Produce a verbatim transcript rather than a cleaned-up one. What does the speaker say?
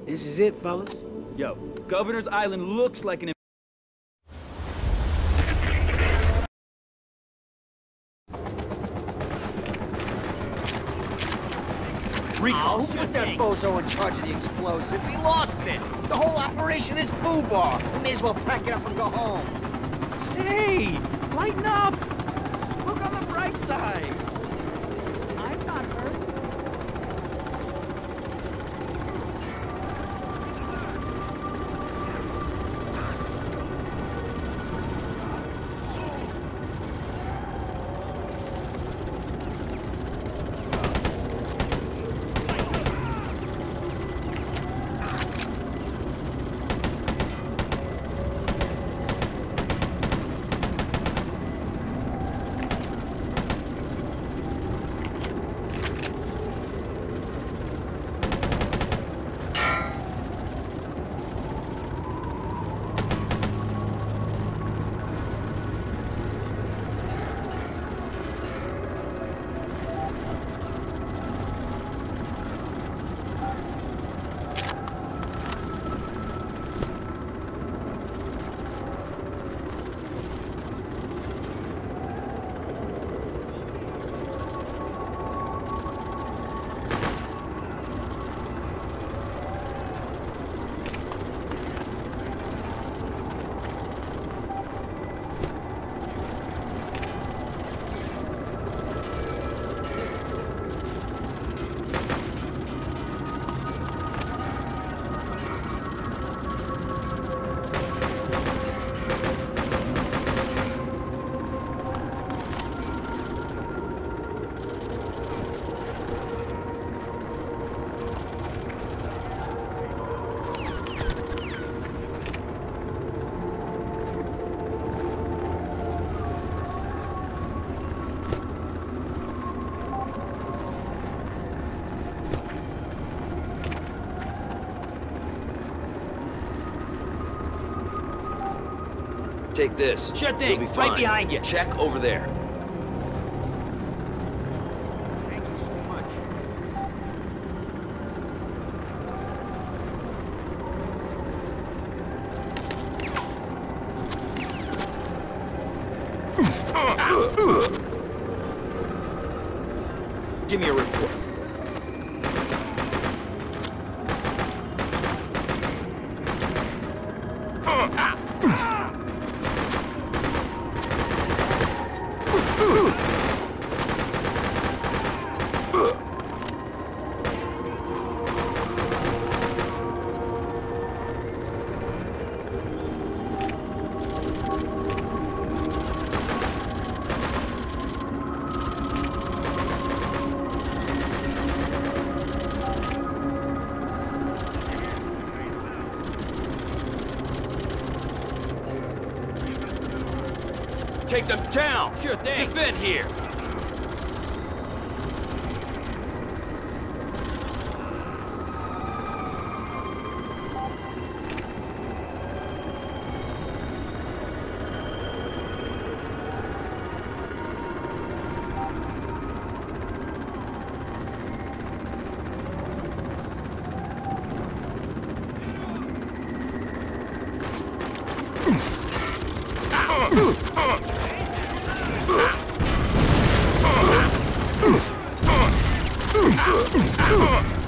This is it, fellas? Yo, Governor's Island looks like an... Recall, who put that bozo in charge of the explosives? He lost it! The whole operation is foobar! We may as well pack it up and go home. Hey! Lighten up! Look on the bright side! I'm not hurt. Take this. Sure thing. You'll be fine. Right behind you. Check over there. Thank you so much. Give me a report. Take them down! Sure thing. Defend here! Ugh!